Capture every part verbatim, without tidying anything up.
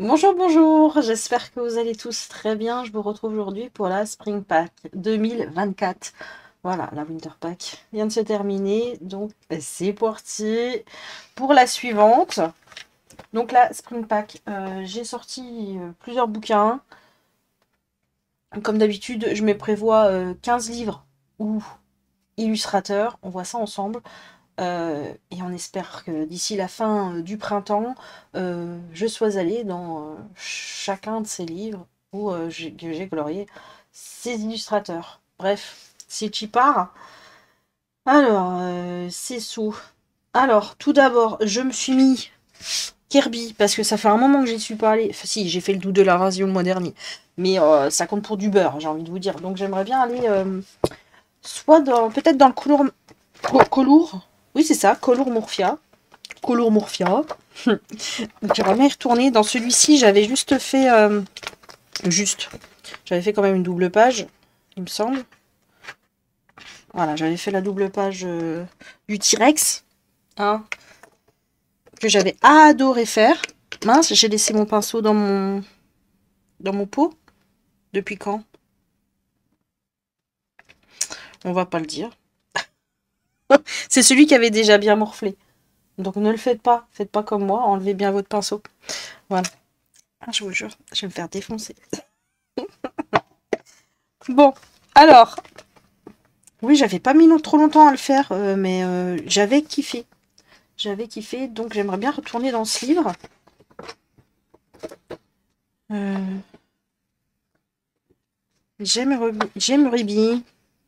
Bonjour, bonjour, j'espère que vous allez tous très bien. Je vous retrouve aujourd'hui pour la Spring Pack deux mille vingt-quatre. Voilà, la Winter Pack vient de se terminer, donc c'est parti pour la suivante. Donc la Spring Pack, euh, j'ai sorti euh, plusieurs bouquins. Comme d'habitude, je me prévois euh, quinze livres ou illustrateurs, on voit ça ensemble. Euh, et on espère que d'ici la fin euh, du printemps, euh, je sois allée dans euh, chacun de ces livres où euh, j'ai- que j'ai glorié ces illustrateurs. Bref, si tu pars. Alors, euh, c'est sous. Alors, tout d'abord, je me suis mis Kirby, parce que ça fait un moment que j'y suis pas allée. Enfin, si, j'ai fait le doux de la rasion le mois dernier. Mais euh, ça compte pour du beurre, j'ai envie de vous dire. Donc, j'aimerais bien aller euh, soit dans, peut-être dans le couloir. Colour. Oui, c'est ça, Colour Morphia. Colour Morphia. Donc j'aimerais bien y retourner. Dans celui-ci, j'avais juste fait... euh, juste. J'avais fait quand même une double page, il me semble. Voilà, j'avais fait la double page euh, du T-Rex. Hein, que j'avais adoré faire. Mince, j'ai laissé mon pinceau dans mon, dans mon pot. Depuis quand? On va pas le dire. C'est celui qui avait déjà bien morflé. Donc ne le faites pas. Faites pas comme moi. Enlevez bien votre pinceau. Voilà. Ah, je vous jure, je vais me faire défoncer. Bon, alors, oui, j'avais pas mis long- trop longtemps à le faire, euh, mais euh, j'avais kiffé. J'avais kiffé, donc j'aimerais bien retourner dans ce livre. Euh, j'aimerais, j'aimerais bien.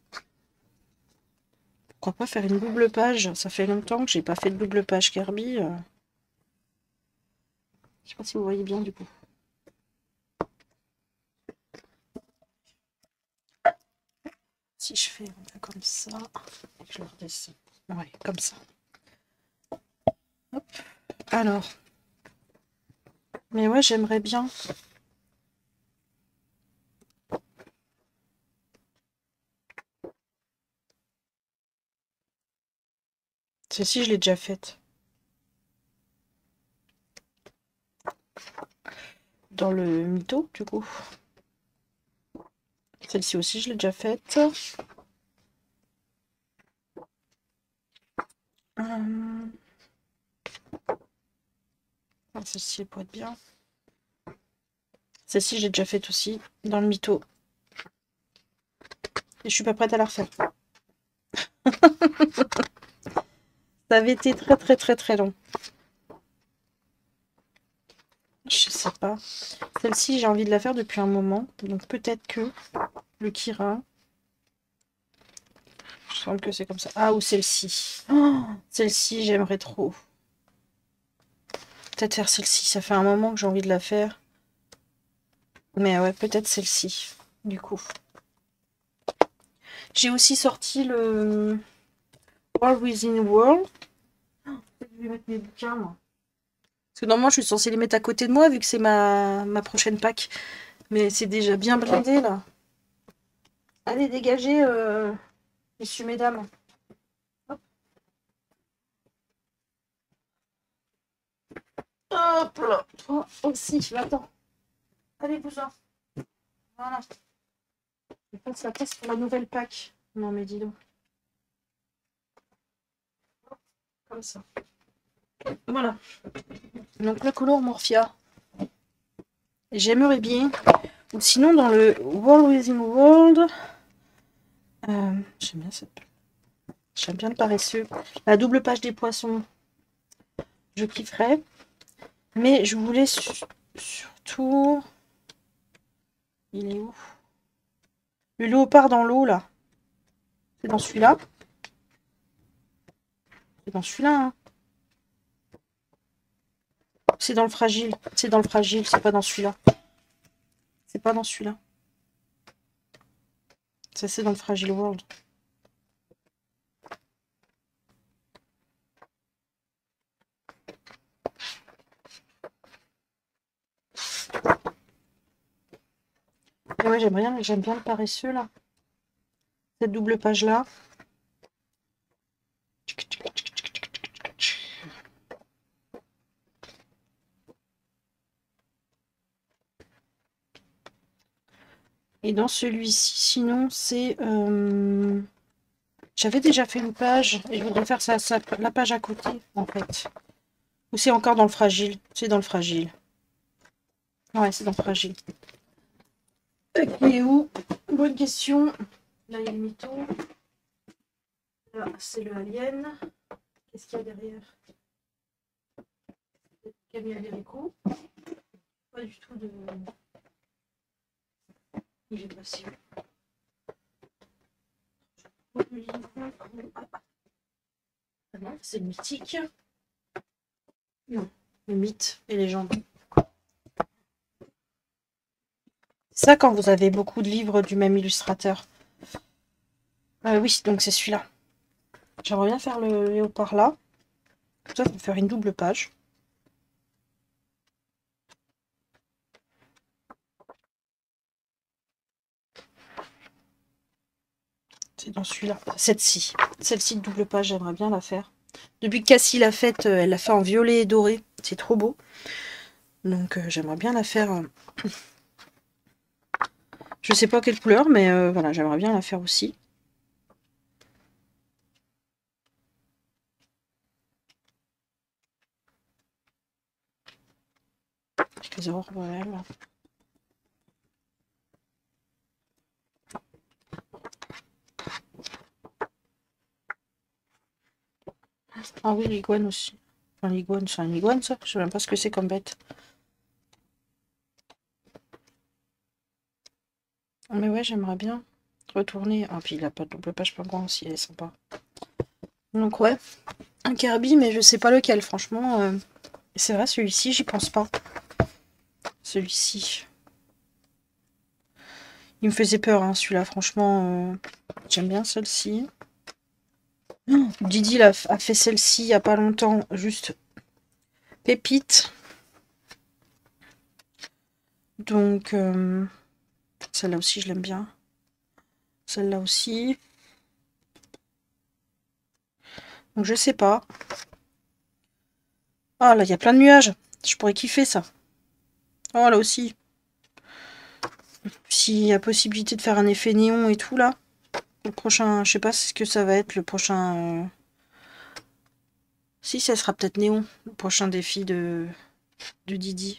Pourquoi pas faire une double page? Ça fait longtemps que j'ai pas fait de double page Kirby. euh. Je sais pas si vous voyez bien du coup. Si je fais comme ça, et que je le redescends. Ouais, comme ça. Hop. Alors, mais ouais, j'aimerais bien. Celle-ci, je l'ai déjà faite. Dans le mytho, du coup. Celle-ci aussi, je l'ai déjà faite. Hum, Celle-ci, elle pourrait être bien. Celle-ci, j'ai déjà faite aussi, dans le mytho. Et je suis pas prête à la refaire. Ça avait été très très très très long. Je sais pas. Celle-ci, j'ai envie de la faire depuis un moment. Donc peut-être que le Kira. Je sens que c'est comme ça. Ah, ou celle-ci. Oh, celle-ci, j'aimerais trop. Peut-être faire celle-ci. Ça fait un moment que j'ai envie de la faire. Mais ouais, peut-être celle-ci. Du coup. J'ai aussi sorti le World Within World. Je vais mettre mes bouquins, moi. Parce que normalement, je suis censée les mettre à côté de moi vu que c'est ma, ma prochaine pack. Mais c'est déjà bien blindé, là. Allez, dégagez, euh, messieurs, mesdames. Hop, hop là. Toi aussi, va-t'en. Allez, cousin. Voilà. Je passe la place pour la nouvelle pack. Non, mais dis donc. Comme ça. Voilà. Donc, le couleur Morphia. J'aimerais bien. Ou sinon, dans le World Within World. Euh, J'aime bien cette. J'aime bien le paresseux. La double page des poissons. Je kifferais. Mais je voulais su surtout. Il est où? Le léopard dans l'eau, là. C'est dans celui-là. C'est dans celui-là, hein. C'est dans le fragile. C'est dans le fragile, c'est pas dans celui-là. C'est pas dans celui-là. Ça, c'est dans le Fragile World. Et ouais, j'aime bien, j'aime bien le paresseux, là. Cette double page-là. Et dans celui-ci, sinon, c'est... Euh... J'avais déjà fait une page et je voudrais faire ça, ça, la page à côté, en fait. Ou c'est encore dans le fragile? C'est dans le fragile. Ouais, c'est dans le fragile. Et où? Bonne question. Là, il y a le mytho. Là, c'est le alien. Qu'est-ce qu'il y a derrière? Camille Alberico. Pas du tout de... Il est passé. Ah non, c'est le mythique. Non, le mythe et légende. Ça, quand vous avez beaucoup de livres du même illustrateur. Euh, oui, donc c'est celui-là. J'aimerais bien faire le léopard là. Comme ça, ça va faire une double page. C'est dans celui-là. Cette-ci. Celle-ci de double page, j'aimerais bien la faire. Depuis que Cassie l'a faite, elle l'a fait en violet et doré. C'est trop beau. Donc euh, j'aimerais bien la faire. Euh... Je sais pas quelle couleur, mais euh, voilà, j'aimerais bien la faire aussi. Les aurores boréales. Ah oui, l'iguane aussi. Enfin, l'iguane, c'est un iguane, ça. Je sais même pas ce que c'est comme bête. Mais ouais, j'aimerais bien retourner. Ah, puis il a pas de double page pour moi aussi, elle est sympa. Donc ouais, un Kirby, mais je sais pas lequel, franchement. Euh... C'est vrai, celui-ci, j'y pense pas. Celui-ci. Il me faisait peur, hein, celui-là, franchement. Euh... J'aime bien celle-ci. Oh, Didi a, a fait celle-ci il y a pas longtemps, juste pépite. Donc, euh... celle-là aussi, je l'aime bien. Celle-là aussi. Donc, je sais pas. Ah, là, il y a plein de nuages. Je pourrais kiffer ça. Oh, là aussi. S'il y a possibilité de faire un effet néon et tout, là. Le prochain, je sais pas ce que ça va être, le prochain... Euh... Si, ça sera peut-être néon. Le prochain défi de, de Didi.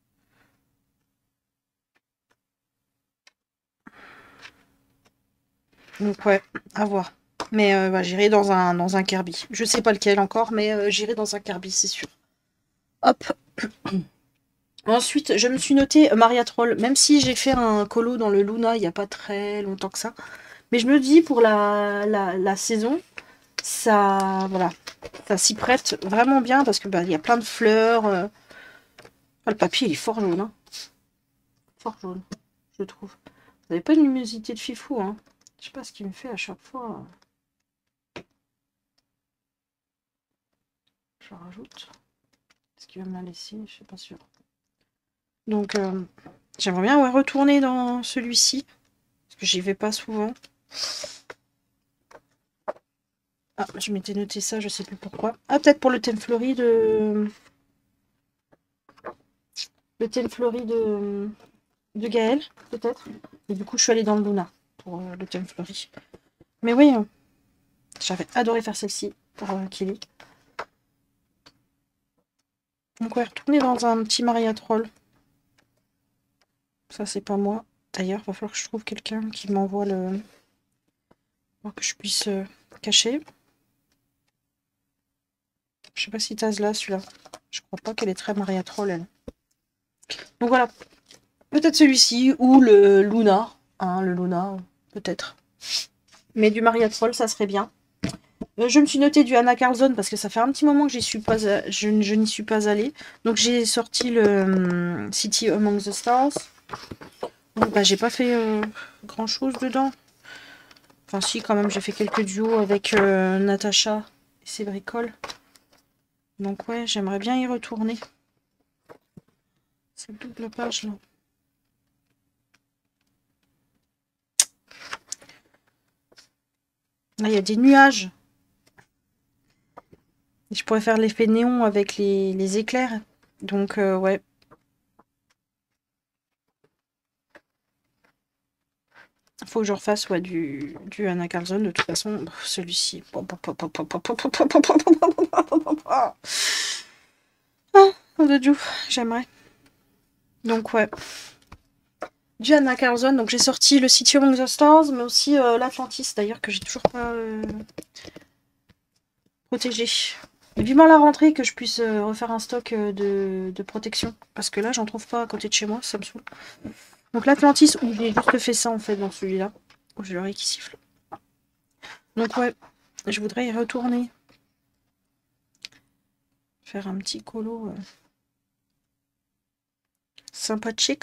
Donc, ouais, à voir. Mais euh, bah, j'irai dans un, dans un Kirby. Je sais pas lequel encore, mais euh, j'irai dans un Kirby, c'est sûr. Hop. Ensuite, je me suis noté Maria Troll, même si j'ai fait un colo dans le Luna il n'y a pas très longtemps que ça. Mais je me dis, pour la, la, la saison, ça voilà, ça s'y prête vraiment bien parce que bah, il y a plein de fleurs. Euh... Ah, le papier, il est fort jaune. Hein. Fort jaune, je trouve. Vous n'avez pas une luminosité de fifou, hein. Je sais pas ce qu'il me fait à chaque fois. Je rajoute. Est-ce qu'il va me la laisser? Je suis pas sûre. Donc, euh, j'aimerais bien ouais, retourner dans celui-ci. Parce que j'y vais pas souvent. Ah, je m'étais noté ça, je sais plus pourquoi. Ah, peut-être pour le thème fleuri de... Le thème fleuri de... de Gaël, peut-être. Et du coup, je suis allée dans le Luna pour euh, le thème fleuri. Mais oui, euh, j'avais adoré faire celle-ci pour euh, Kelly. Donc ouais, retourner dans un petit Maria Troll. Ça, c'est pas moi. D'ailleurs, il va falloir que je trouve quelqu'un qui m'envoie le... pour que je puisse euh, cacher. Je sais pas si t'as là, celui-là. Je crois pas qu'elle est très Maria Troll, elle. Donc voilà. Peut-être celui-ci, ou le Luna. Hein, le Luna, peut-être. Mais du Maria Troll, ça serait bien. Euh, je me suis noté du Anna Carlson parce que ça fait un petit moment que j'y suis pas, je, je n'y suis pas allée. Donc j'ai sorti le um, City Among the Stars. Donc, bah, j'ai pas fait euh, grand chose dedans. Enfin si, quand même, j'ai fait quelques duos avec euh, Natacha et ses bricoles. Donc ouais, j'aimerais bien y retourner. Cette double page là. Là, il y a des nuages. Et je pourrais faire l'effet néon avec les, les éclairs. Donc, euh, ouais. Faut que je refasse ouais, du, du Anna Carlson. De toute façon, celui-ci. Ah, oh de Dieu, j'aimerais. Donc ouais. Du Anna Carlson. Donc j'ai sorti le City Among the Stars, mais aussi euh, l'Atlantis d'ailleurs, que j'ai toujours pas euh, protégé. Vivement la rentrée que je puisse euh, refaire un stock euh, de, de protection. Parce que là, j'en trouve pas à côté de chez moi, ça me saoule. Donc l'Atlantis, où j'ai juste fait ça en fait dans celui-là. Où j'ai l'oreille qui siffle. Donc ouais, je voudrais y retourner. Faire un petit colo euh, sympathique.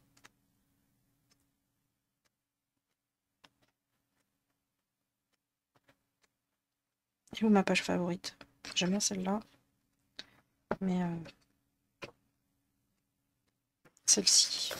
Et où ma page favorite? J'aime bien celle-là. Mais euh, celle-ci.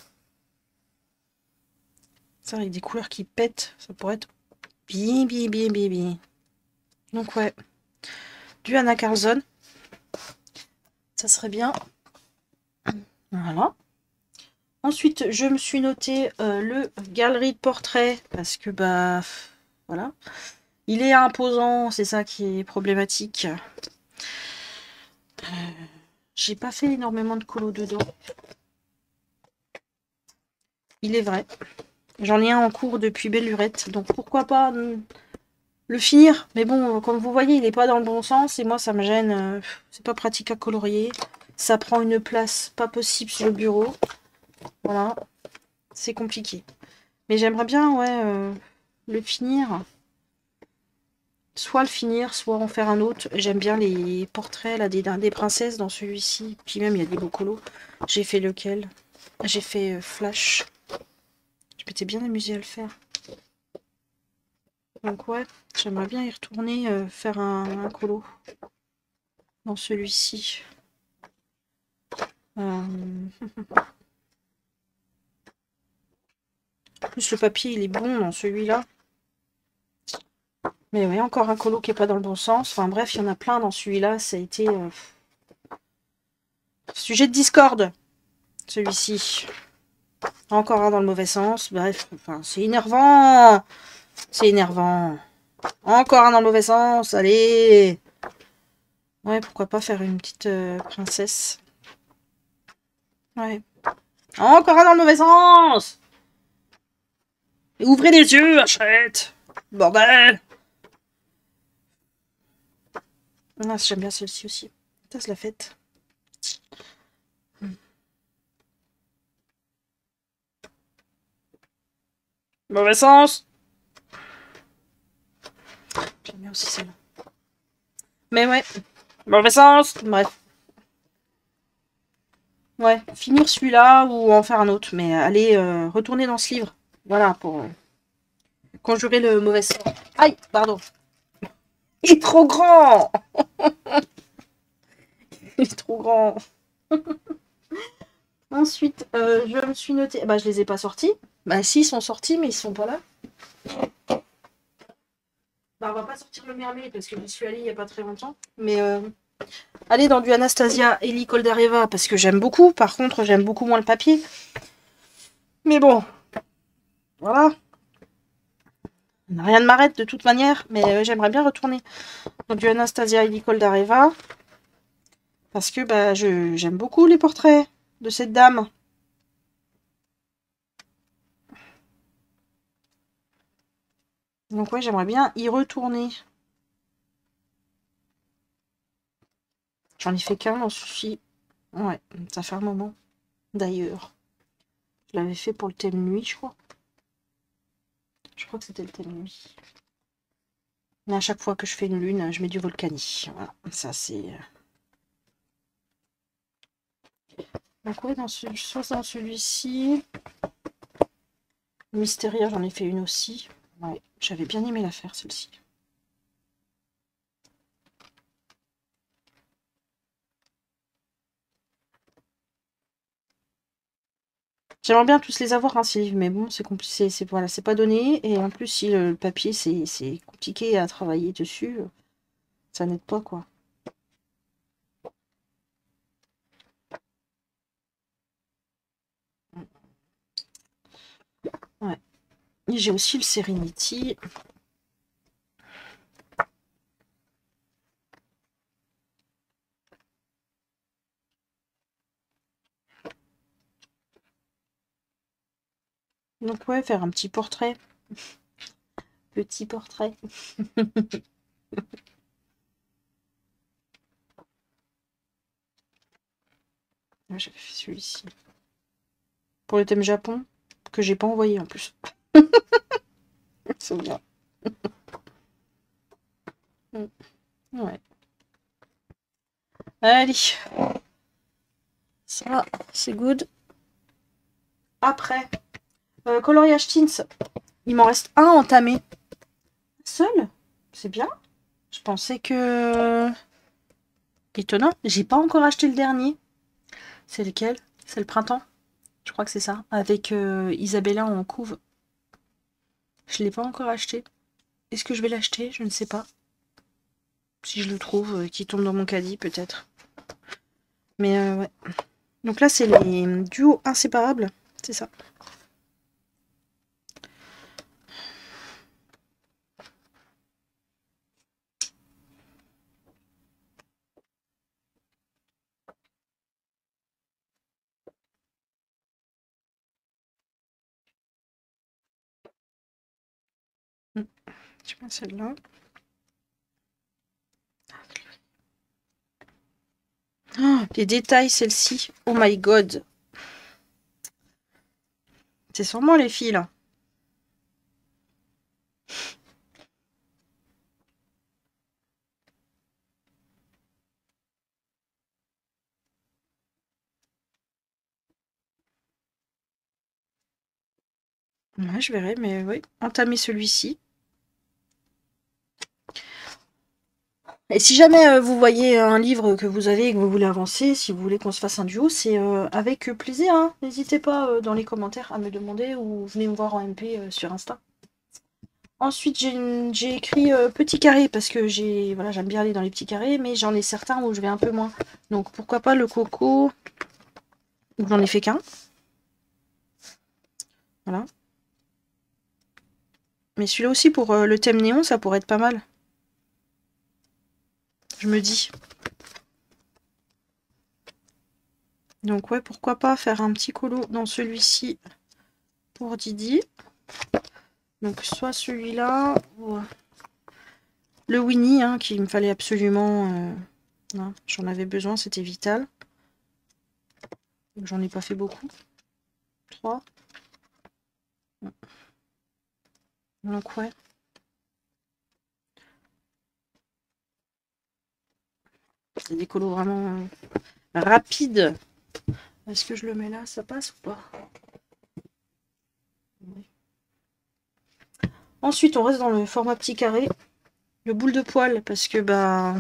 Ça avec des couleurs qui pètent, ça pourrait être bien, bien, bien, bien, bien. Donc ouais, du Anna Carlson. Ça serait bien. Voilà. Ensuite, je me suis noté euh, le galerie de portraits parce que bah voilà, il est imposant, c'est ça qui est problématique. Euh, J'ai pas fait énormément de colos dedans. Il est vrai. J'en ai un en cours depuis belle lurette, donc pourquoi pas le finir. Mais bon, comme vous voyez, il n'est pas dans le bon sens et moi ça me gêne. C'est pas pratique à colorier. Ça prend une place pas possible sur le bureau. Voilà, c'est compliqué. Mais j'aimerais bien, ouais, euh, le finir. Soit le finir, soit en faire un autre. J'aime bien les portraits là, des, des princesses dans celui-ci. Puis même, il y a des beaux colos. J'ai fait lequel? J'ai fait euh, Flash. Je m'étais bien amusée à le faire. Donc ouais, j'aimerais bien y retourner, euh, faire un, un colo dans celui-ci. Euh... En plus, le papier, il est bon dans celui-là. Mais oui, encore un colo qui n'est pas dans le bon sens. Enfin bref, il y en a plein dans celui-là. Ça a été... Euh... Sujet de discorde, celui-ci. Encore un dans le mauvais sens. Bref, enfin, c'est énervant. C'est énervant. Encore un dans le mauvais sens. Allez. Ouais, pourquoi pas faire une petite euh, princesse. Ouais. Encore un dans le mauvais sens. Et ouvrez les yeux, achète. Bordel. Ah, j'aime bien celle-ci aussi. Ça, c'est la fête. Mauvais sens. J'aime bien aussi celle-là. Mais ouais. Mauvais sens. Bref. Ouais, finir celui-là ou en faire un autre. Mais allez, euh, retourner dans ce livre. Voilà, pour euh, conjurer le mauvais sens. Aïe, pardon. Il est trop grand. Il est trop grand. Ensuite, euh, je me suis noté... Bah, je les ai pas sortis. Bah si, ils sont sortis, mais ils sont pas là. Bah, on va pas sortir le mermaid parce que j'y suis allée il y a pas très longtemps. Mais euh, aller dans du Anastasia Ellie Koldareva parce que j'aime beaucoup. Par contre, j'aime beaucoup moins le papier. Mais bon, voilà. Rien ne m'arrête de toute manière, mais euh, j'aimerais bien retourner dans du Anastasia Ellie Koldareva parce que bah, je, j'aime beaucoup les portraits de cette dame. Donc ouais, j'aimerais bien y retourner. J'en ai fait qu'un dans celui-ci. Ouais, ça fait un moment. D'ailleurs, je l'avais fait pour le thème nuit, je crois. Je crois que c'était le thème nuit. Mais à chaque fois que je fais une lune, je mets du volcani. Voilà, ça c'est... Donc ouais, dans ce... soit dans celui-ci. Mystéria, j'en ai fait une aussi. Ouais, j'avais bien aimé la faire, celle-ci. J'aimerais bien tous les avoir, hein, ces livres, mais bon, c'est compliqué, c'est voilà, c'est pas donné. Et en plus, si le, le papier, c'est compliqué à travailler dessus, ça n'aide pas, quoi. Ouais. Et j'ai aussi le Serenity. Donc ouais, faire un petit portrait. Petit portrait. J'avais fait celui-ci. Pour le thème Japon, que j'ai pas envoyé en plus. C'est bien. Ouais. Allez. Ça, c'est good. Après, euh, coloriage tints. Il m'en reste un entamé. Seul. C'est bien. Je pensais que... Étonnant. J'ai pas encore acheté le dernier. C'est lequel? C'est le printemps? Je crois que c'est ça. Avec euh, Isabella en couve. Je l'ai pas encore acheté. Est-ce que je vais l'acheter? Je ne sais pas. Si je le trouve, euh, qui tombe dans mon caddie, peut-être. Mais euh, ouais. Donc là, c'est les duos inséparables. C'est ça. Hmm. Je mets celle-là. Oh, les détails, celle-ci. Oh my god. C'est sûrement les filles, là. Ouais, je verrai, mais oui. Entamer celui-ci. Et si jamais euh, vous voyez un livre que vous avez et que vous voulez avancer, si vous voulez qu'on se fasse un duo, c'est euh, avec plaisir. Hein. N'hésitez pas euh, dans les commentaires à me demander ou venez me voir en M P euh, sur Insta. Ensuite, j'ai écrit euh, petit carré parce que j'ai voilà, j'aime bien aller dans les petits carrés, mais j'en ai certains où je vais un peu moins. Donc pourquoi pas le coco, où j'en ai fait qu'un. Voilà. Mais celui-là aussi pour euh, le thème néon, ça pourrait être pas mal. Je me dis. Donc ouais, pourquoi pas faire un petit colo dans celui-ci pour Didi. Donc soit celui-là, ou le Winnie, hein, qu'il me fallait absolument. Euh... J'en avais besoin, c'était vital. J'en ai pas fait beaucoup. Trois. Donc ouais. C'est des colos vraiment euh, rapides. Est-ce que je le mets là, ça passe ou pas? Oui. Ensuite, on reste dans le format petit carré. Le boule de poil, parce que bah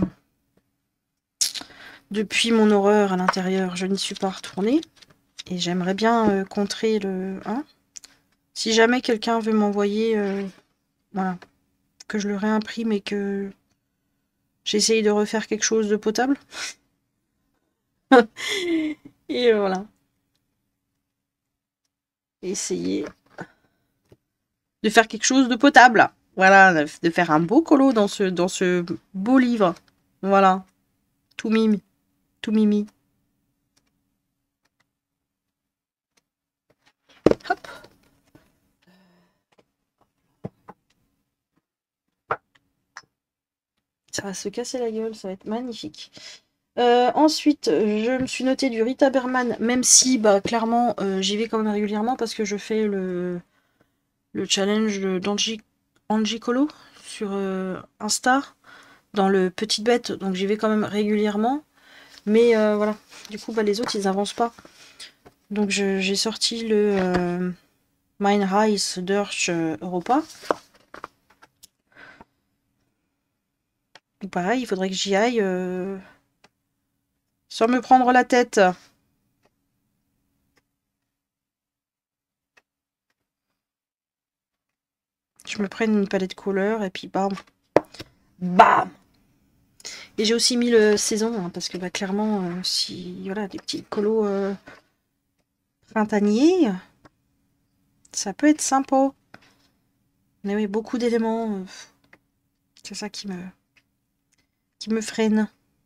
depuis mon horreur à l'intérieur, je n'y suis pas retournée. Et j'aimerais bien euh, contrer le un. Si jamais quelqu'un veut m'envoyer, euh, voilà, que je le réimprime et que j'essaye de refaire quelque chose de potable. Et voilà. Essayer de faire quelque chose de potable. Voilà, de faire un beau colo dans ce, dans ce beau livre. Voilà. Tout mimi. Tout mimi. Hop. Ça va se casser la gueule, ça va être magnifique. Euh, ensuite, je me suis noté du Rita Berman, même si, bah, clairement, euh, j'y vais quand même régulièrement parce que je fais le, le challenge d'Angie Angie Colo sur euh, Insta, dans le Petite Bête, donc j'y vais quand même régulièrement. Mais euh, voilà, du coup, bah, les autres, ils avancent pas. Donc j'ai sorti le euh, Mein Reis durch Europa. Donc pareil, il faudrait que j'y aille euh, sans me prendre la tête. Je me prenne une palette couleur et puis bam. Bam. Et j'ai aussi mis le saison, hein, parce que bah, clairement, euh, si voilà, des petits colos euh, printaniers, ça peut être sympa. Mais oui, beaucoup d'éléments. euh, C'est ça qui me, qui me freine.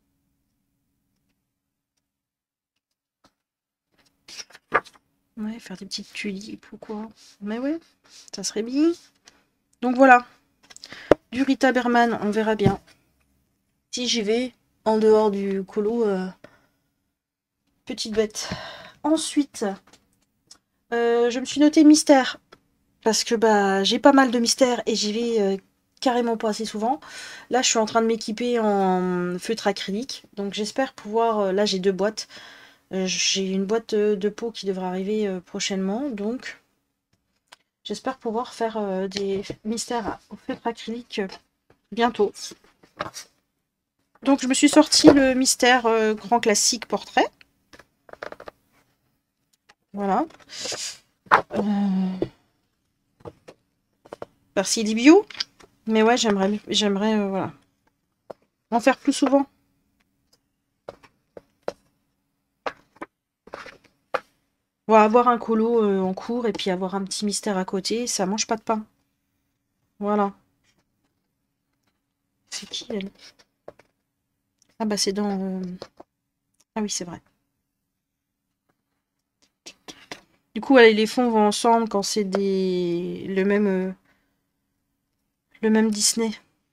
Ouais, faire des petites tulipes ou quoi. Mais ouais, ça serait bien. Donc voilà. Du Rita Berman, on verra bien. Si j'y vais, en dehors du colo, euh, petite bête. Ensuite, euh, je me suis noté mystère. Parce que bah j'ai pas mal de mystères et j'y vais euh, carrément pas assez souvent. Là, je suis en train de m'équiper en feutre acrylique. Donc j'espère pouvoir... euh, là, j'ai deux boîtes. Euh, j'ai une boîte de, de peau qui devrait arriver euh, prochainement. Donc j'espère pouvoir faire euh, des mystères au feutre acrylique euh, bientôt. Donc je me suis sorti le mystère euh, grand classique portrait. Voilà. Euh... Par bio. Mais ouais, j'aimerais j'aimerais euh, voilà. En faire plus souvent. On va avoir un colo euh, en cours et puis avoir un petit mystère à côté. Ça mange pas de pain. Voilà. C'est qui elle? Ah bah c'est dans... euh, Ah oui, c'est vrai. Du coup, ouais, les fonds vont ensemble quand c'est des... le même... euh, le même Disney.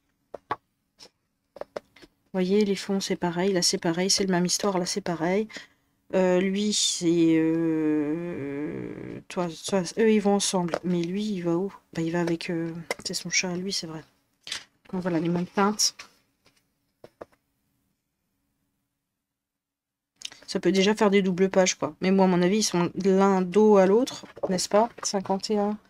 Vous voyez, les fonds c'est pareil, là c'est pareil, c'est le même histoire, là c'est pareil. Euh, lui, c'est... euh, Toi, toi, eux, ils vont ensemble. Mais lui, il va où? Bah, il va avec... euh, C'est son chat, lui, c'est vrai. Donc voilà, les mêmes teintes. Ça peut déjà faire des doubles pages, quoi. Mais moi, à mon avis, ils sont l'un dos à l'autre, n'est-ce pas? cinquante et un.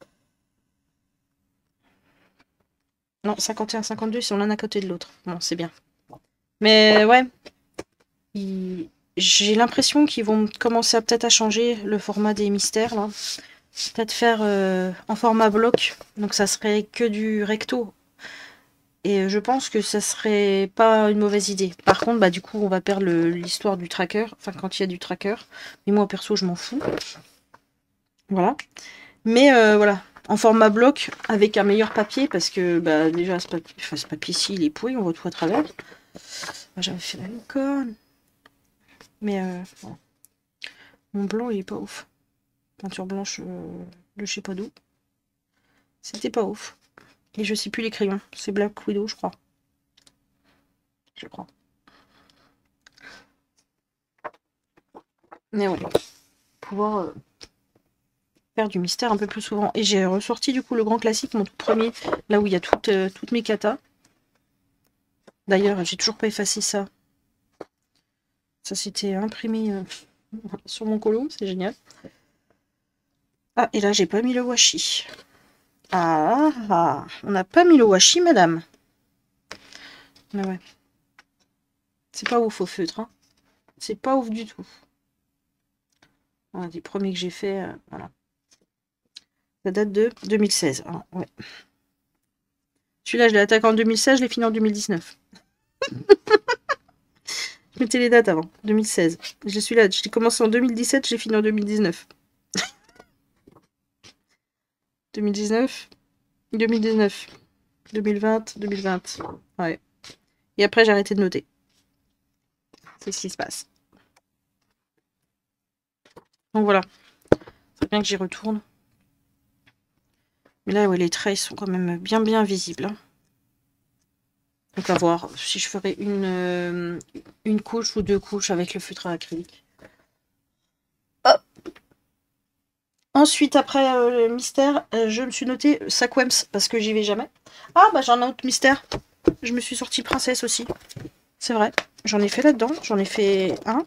Non, cinquante et un, cinquante-deux, ils sont l'un à côté de l'autre. Bon, c'est bien. Mais ouais, ils- j'ai l'impression qu'ils vont commencer à peut-être à changer le format des mystères, là. Peut-être faire euh, en format bloc. Donc ça serait que du recto. Et je pense que ça serait pas une mauvaise idée. Par contre, bah du coup, on va perdre le- l'histoire du tracker. Enfin, quand il y a du tracker. Mais moi, perso, je m'en fous. Voilà. Mais euh, voilà, en format bloc, avec un meilleur papier, parce que bah, déjà, ce papier, enfin, ce papier-ci, il est pourri, on voit tout à travers. J'avais fait la licorne. Mais euh, voilà. Mon blanc, il est pas ouf. Peinture blanche euh, de je sais pas d'où. C'était pas ouf. Et je sais plus les crayons. C'est Black Widow, je crois. Je crois. Mais ouais. Pouvoir euh, faire du mystère un peu plus souvent. Et j'ai ressorti du coup le grand classique, mon tout premier, là où il y a toutes, euh, toutes mes katas. D'ailleurs, j'ai toujours pas effacé ça. Ça s'était imprimé euh, sur mon colo, c'est génial. Ah, et là, j'ai pas mis le washi. Ah, ah, on n'a pas mis le washi, madame. Mais ouais. C'est pas ouf au feutre, hein. C'est pas ouf du tout. Un des premiers que j'ai fait, euh, voilà. Ça date de deux mille seize. Hein, ouais. Celui-là, je l'ai attaqué en deux mille seize, je l'ai fini en deux mille dix-neuf. Je mettais les dates avant, deux mille seize. Je suis là, j'ai commencé en deux mille dix-sept, j'ai fini en deux mille dix-neuf. deux mille dix-neuf, deux mille dix-neuf, deux mille vingt, deux mille vingt. Ouais. Et après, j'ai arrêté de noter. C'est ce qui se passe. Donc voilà. C'est bien que j'y retourne. Mais là, ouais, les traits sont quand même bien bien visibles. Hein. Donc à voir si je ferai une, euh, une couche ou deux couches avec le feutre à acrylique. Hop. Ensuite, après euh, le mystère, euh, je me suis noté Saquems parce que j'y vais jamais. Ah, bah j'en ai un autre mystère. Je me suis sortie princesse aussi. C'est vrai. J'en ai fait là-dedans. J'en ai fait un.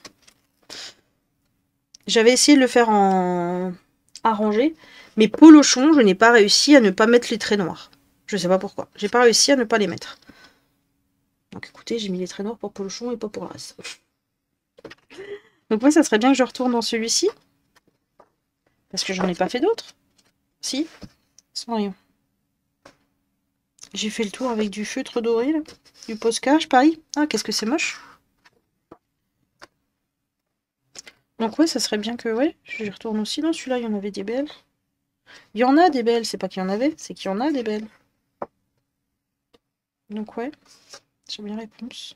J'avais essayé de le faire en arrangé. Mais Polochon, je n'ai pas réussi à ne pas mettre les traits noirs. Je sais pas pourquoi. J'ai pas réussi à ne pas les mettre. Donc écoutez, j'ai mis les traits noirs pour Polochon et pas pour le reste. Donc moi, ça serait bien que je retourne dans celui-ci. Parce que j'en ai pas fait d'autres. Si. Sans rien. J'ai fait le tour avec du feutre doré, là. Du Posca, pareil. Ah, qu'est-ce que c'est moche. Donc ouais, ça serait bien que... Ouais, j'y retourne aussi. Non, celui-là, il y en avait des belles. Il y en a des belles, c'est pas qu'il y en avait, c'est qu'il y en a des belles. Donc ouais, j'ai bien réponse.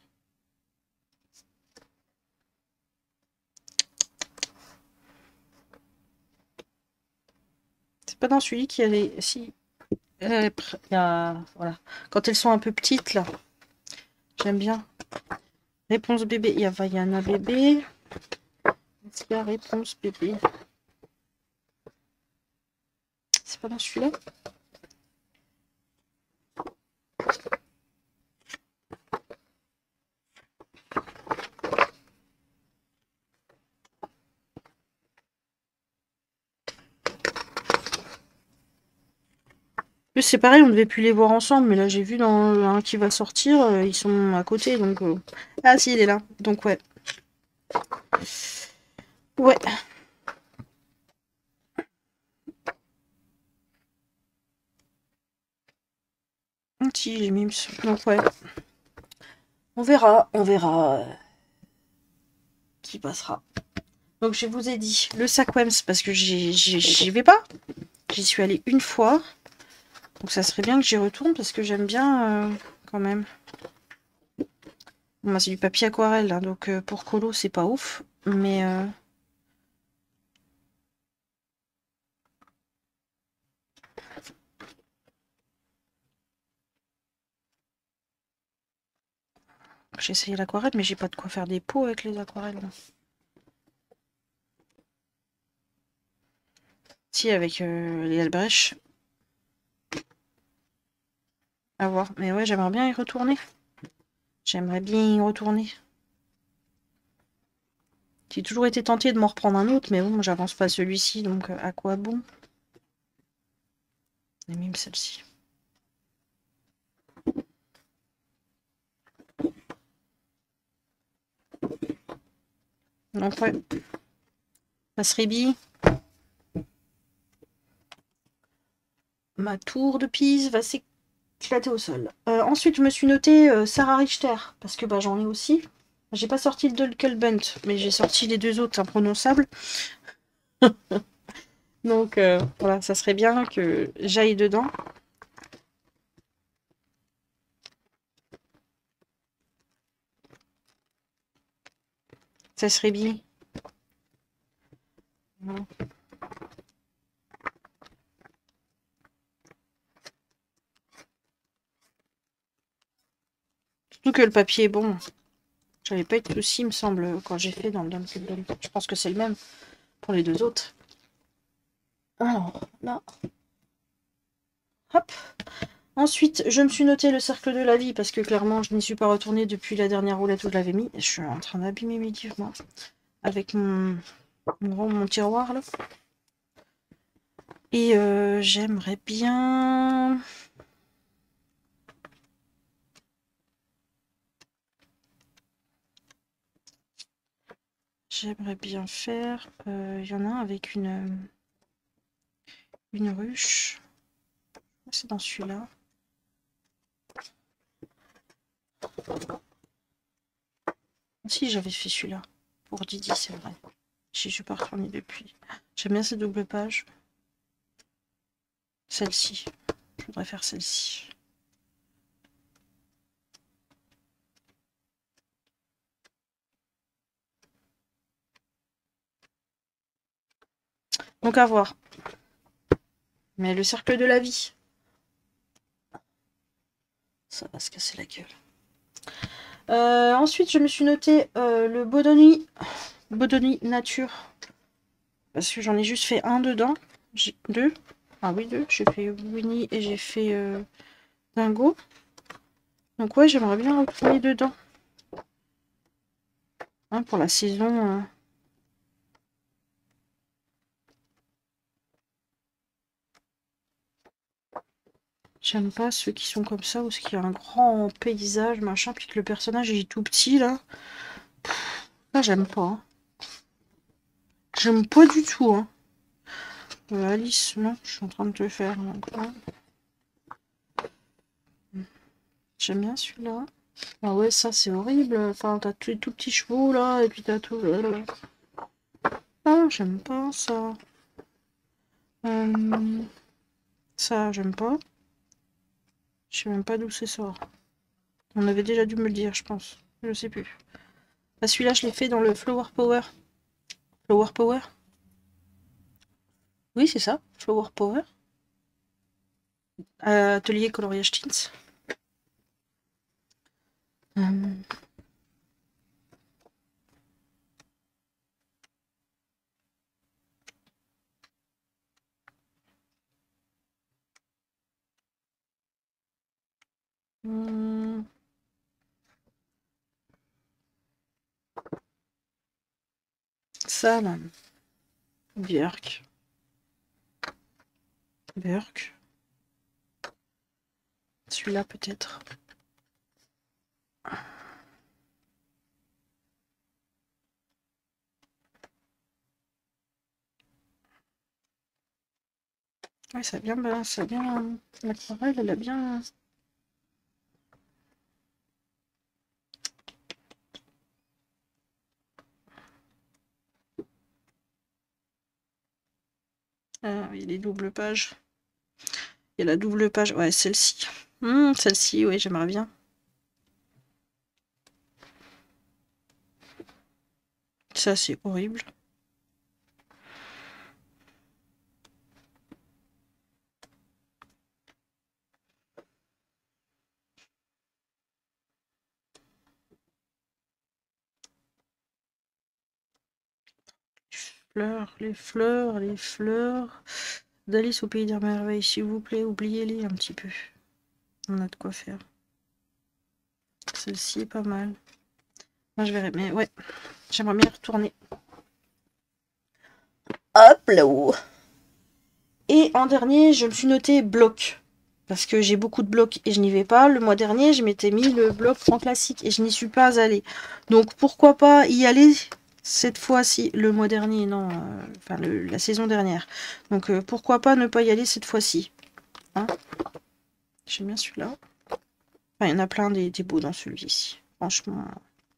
C'est pas dans celui qui allait... Si... Il y a... Voilà. Quand elles sont un peu petites, là. J'aime bien. Réponse bébé. Il y a Vaiana bébé. Est-ce qu'il y a réponse bébé? C'est pas dans celui-là? C'est pareil, on devait plus les voir ensemble, mais là j'ai vu dans un qui va sortir, euh, ils sont à côté, donc... Euh... Ah si, il est là, donc ouais. Ouais. Si, j'ai mis... Donc ouais. On verra, on verra euh, qui passera. Donc je vous ai dit, le sac Wems, parce que j'y vais pas. J'y suis allée une fois. Donc ça serait bien que j'y retourne, parce que j'aime bien euh, quand même. Bon, c'est du papier aquarelle, hein, donc euh, pour colo, c'est pas ouf. Mais... Euh... J'ai essayé l'aquarelle, mais j'ai pas de quoi faire des pots avec les aquarelles. Là. Si, avec euh, les Albrecht. À voir. Mais ouais, j'aimerais bien y retourner. J'aimerais bien y retourner. J'ai toujours été tentée de m'en reprendre un autre, mais bon, j'avance pas celui-ci, donc euh, à quoi bon? Et même celle-ci. Donc ouais. Ça serait bien. Ma tour de Pise va s'éclater au sol. Euh, ensuite, je me suis noté euh, Sarah Richter, parce que bah, j'en ai aussi. J'ai pas sorti le Dunkelbunt, mais j'ai sorti les deux autres imprononçables. Donc euh, voilà, ça serait bien que j'aille dedans. Ça serait bien. Voilà. Surtout que le papier est bon. J'avais pas eu de soucis, il me semble, quand j'ai fait dans le Dunkelbunt. Je pense que c'est le même pour les deux autres. Alors, là. Hop. Ensuite, je me suis noté le cercle de la vie, parce que clairement, je n'y suis pas retournée depuis la dernière roulette où je l'avais mis. Je suis en train d'abîmer mes livres, moi. Avec mon, mon, mon tiroir, là. Et euh, j'aimerais bien... J'aimerais bien faire... Il euh, y en a un avec une... Une ruche. C'est dans celui-là. Si, j'avais fait celui-là. Pour Didi, c'est vrai. Je suis pas retournée depuis. J'aime bien ces doubles pages. Celle-ci. Je voudrais faire celle-ci. Donc à voir. Mais le cercle de la vie. Ça va se casser la gueule. Euh, ensuite, je me suis noté euh, le Bodoni. Bodoni Nature. Parce que j'en ai juste fait un dedans. Deux. Ah oui, deux. J'ai fait Winnie et j'ai fait euh, Dingo. Donc ouais, j'aimerais bien retourner dedans. Hein, pour la saison... Euh... J'aime pas ceux qui sont comme ça, ou ce qui a un grand paysage, machin, puis que le personnage est tout petit, là. Pff, là, j'aime pas. Hein. J'aime pas du tout, hein. Euh, Alice, non, je suis en train de te faire. J'aime bien celui-là. Ah ouais, ça, c'est horrible. Enfin, t'as tous les tout petits chevaux, là, et puis t'as tout... Ah, j'aime pas ça. Euh, ça, j'aime pas. Je sais même pas d'où c'est ça. On avait déjà dû me le dire, je pense. Je sais plus. Ah, celui-là, je l'ai fait dans le Flower Power. Flower Power? Oui, c'est ça. Flower Power. Euh, atelier coloriage tints. Euh... Hmm. Ça, là. Björk. Björk. Celui-là, peut-être. Ouais, ça a bien, bah, ça a bien, l'aquarelle, elle a bien. Ah, il y a les doubles pages. Il y a la double page, ouais, celle-ci. Mmh, celle-ci, oui, j'aimerais bien. Ça, c'est horrible. Fleurs, les fleurs, les fleurs. D'Alice au pays des merveilles, s'il vous plaît, oubliez-les un petit peu. On a de quoi faire. Celle-ci est pas mal. Moi, je verrai, mais ouais, j'aimerais bien retourner. Hop là haut. Et en dernier, je me suis noté bloc. Parce que j'ai beaucoup de blocs et je n'y vais pas. Le mois dernier, je m'étais mis le bloc en classique et je n'y suis pas allée. Donc pourquoi pas y aller cette fois-ci. Le mois dernier, non. Euh, enfin, le, la saison dernière. Donc euh, pourquoi pas ne pas y aller cette fois-ci. Hein, j'aime bien celui-là. Enfin, il y en a plein des, des beaux dans celui-ci. Franchement.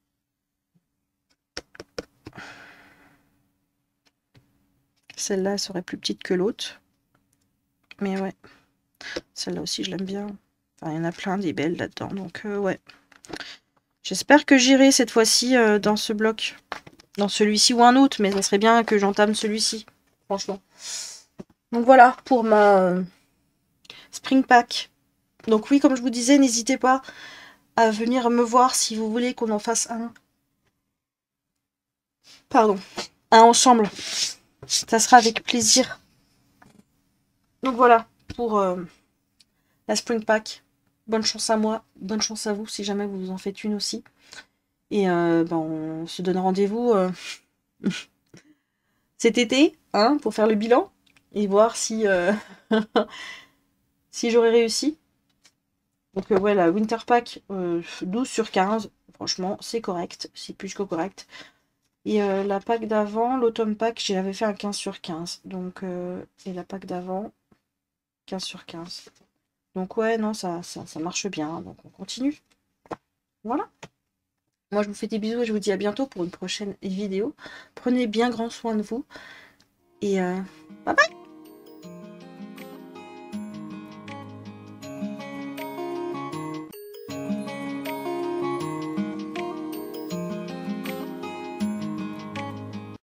Celle-là, elle serait plus petite que l'autre. Mais ouais. Celle-là aussi, je l'aime bien. Enfin, il y en a plein des belles là-dedans. Donc euh, ouais. J'espère que j'irai cette fois-ci euh, dans ce bloc. Dans celui-ci ou un autre, mais ça serait bien que j'entame celui-ci. Franchement. Donc voilà pour ma euh, Spring Pack. Donc oui, comme je vous disais, n'hésitez pas à venir me voir si vous voulez qu'on en fasse un. Pardon. Un ensemble. Ça sera avec plaisir. Donc voilà pour euh, la Spring Pack. Bonne chance à moi. Bonne chance à vous si jamais vous en faites une aussi. Et euh, ben, on se donne rendez-vous euh, cet été, hein, pour faire le bilan. Et voir si, euh, si j'aurais réussi. Donc euh, ouais, la Winter Pack, euh, douze sur quinze. Franchement, c'est correct. C'est plus que correct. Et euh, la pack d'avant, l'Autumn Pack, j'avais fait un quinze sur quinze. Donc, euh, et la pack d'avant, quinze sur quinze. Donc ouais, non, ça, ça, ça marche bien. Donc on continue. Voilà. Moi, je vous fais des bisous et je vous dis à bientôt pour une prochaine vidéo. Prenez bien grand soin de vous. Et euh, bye bye!